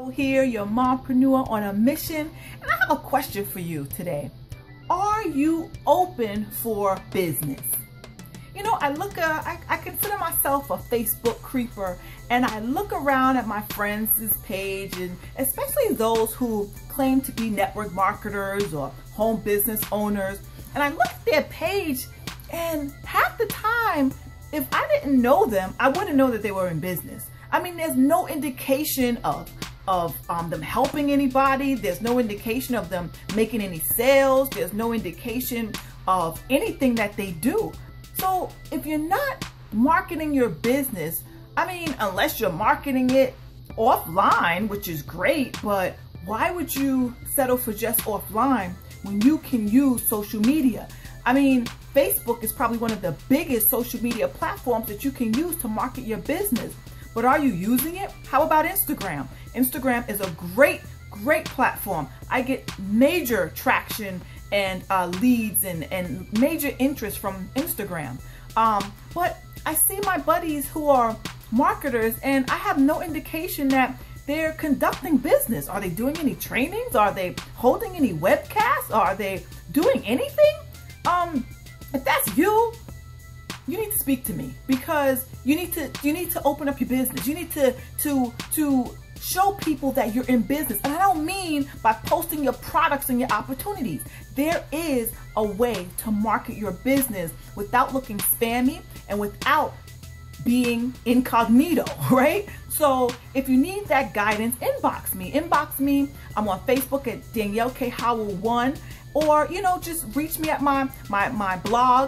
Howell here, your mompreneur on a mission, and I have a question for you today. Are you open for business? You know, I consider myself a Facebook creeper, and I look around at my friends' page, and especially those who claim to be network marketers or home business owners, and I look at their page, and half the time, if I didn't know them, I wouldn't know that they were in business. I mean, there's no indication of them helping anybody. There's no indication of them making any sales. There's no indication of anything that they do. So if you're not marketing your business, I mean, unless you're marketing it offline, which is great, but why would you settle for just offline when you can use social media? I mean, Facebook is probably one of the biggest social media platforms that you can use to market your business. But are you using it? How about Instagram? Instagram is a great platform. I get major traction and leads and major interest from Instagram. But I see my buddies who are marketers, and I have no indication that they're conducting business. Are they doing any trainings? Are they holding any webcasts? Are they doing anything? If that's you, you need to speak to me, because you need to open up your business. You need to show people that you're in business. And I don't mean by posting your products and your opportunities. There is a way to market your business without looking spammy and without being incognito, right? So if you need that guidance, inbox me. I'm on Facebook at Danielle K. Howell 1, or, you know, just reach me at my blog,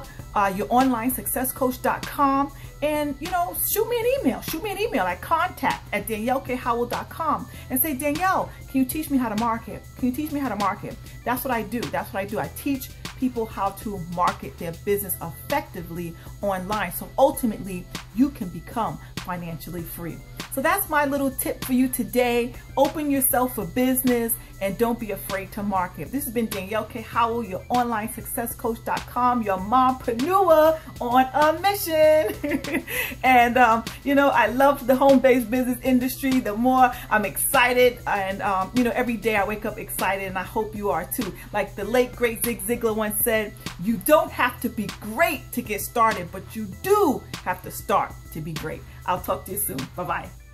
youronlinesuccesscoach.com, and, you know, shoot me an email at contact@daniellekHowell.com and say, Danielle, can you teach me how to market? Can you teach me how to market? That's what I do. I teach people how to market their business effectively online, so ultimately you can become financially free. So that's my little tip for you today. Open yourself for business and don't be afraid to market. This has been Danielle K. Howell, your onlinesuccesscoach.com, your mompreneur on a mission. And, you know, I love the home-based business industry. The more I'm excited, and, you know, every day I wake up excited, and I hope you are too. Like the late, great Zig Ziglar once said, you don't have to be great to get started, but you do have to start to be great. I'll talk to you soon. Bye-bye.